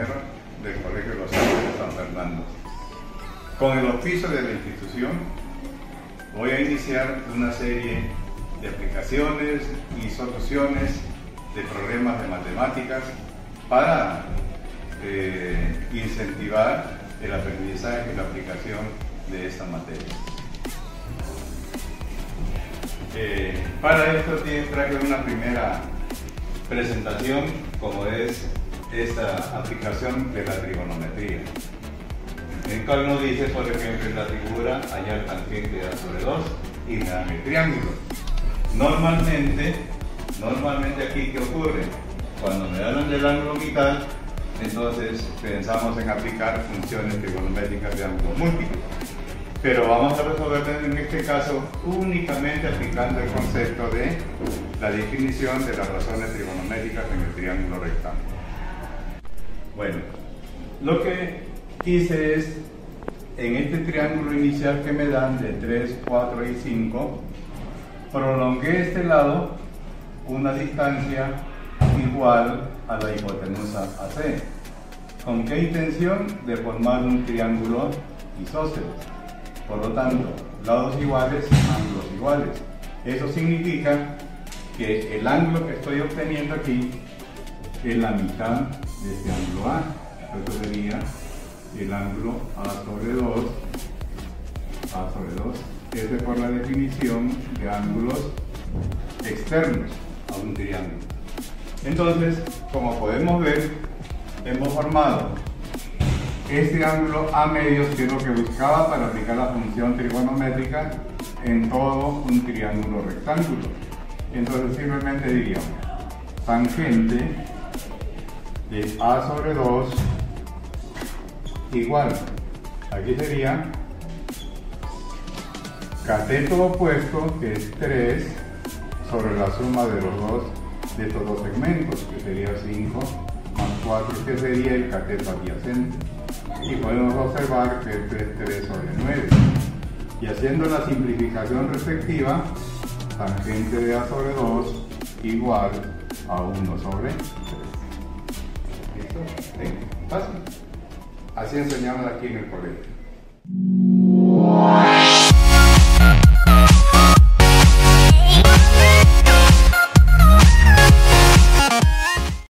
primero del Colegio Los Ángeles de San Fernando. Con el auspicio de la institución voy a iniciar una serie de aplicaciones y soluciones de problemas de matemáticas para incentivar el aprendizaje y la aplicación de esta materia. Para esto traje una primera presentación, como es esta aplicación de la trigonometría, en el cual nos dice, por ejemplo, en la figura hallar tangente de A sobre 2 y me dan el triángulo. Normalmente aquí, ¿qué ocurre? Cuando me dan el ángulo mitad, entonces pensamos en aplicar funciones trigonométricas de ángulo múltiplo. Pero vamos a resolver en este caso únicamente aplicando el concepto de la definición de las razones trigonométricas en el triángulo rectángulo. Bueno, lo que hice es, en este triángulo inicial que me dan de 3, 4 y 5, prolongué este lado una distancia igual a la hipotenusa AC. ¿Con qué intención? De formar un triángulo isósceles. Por lo tanto, lados iguales, ángulos iguales. Eso significa que el ángulo que estoy obteniendo aquí es la mitad de este ángulo A. Esto sería el ángulo A sobre 2, ese por la definición de ángulos externos a un triángulo. Entonces, como podemos ver, hemos formado este ángulo A medios, que es lo que buscaba para aplicar la función trigonométrica en todo un triángulo rectángulo. Entonces simplemente diríamos tangente de A sobre 2 igual, aquí sería cateto opuesto, que es 3, sobre la suma de los dos de estos dos segmentos, que sería 5, más 4, que sería el cateto adyacente. Y podemos observar que esto es 3 sobre 9. Y haciendo la simplificación respectiva, tangente de A sobre 2 igual a 1 sobre 3. ¿Listo? ¿Sí? Fácil. Así enseñamos aquí en el colegio.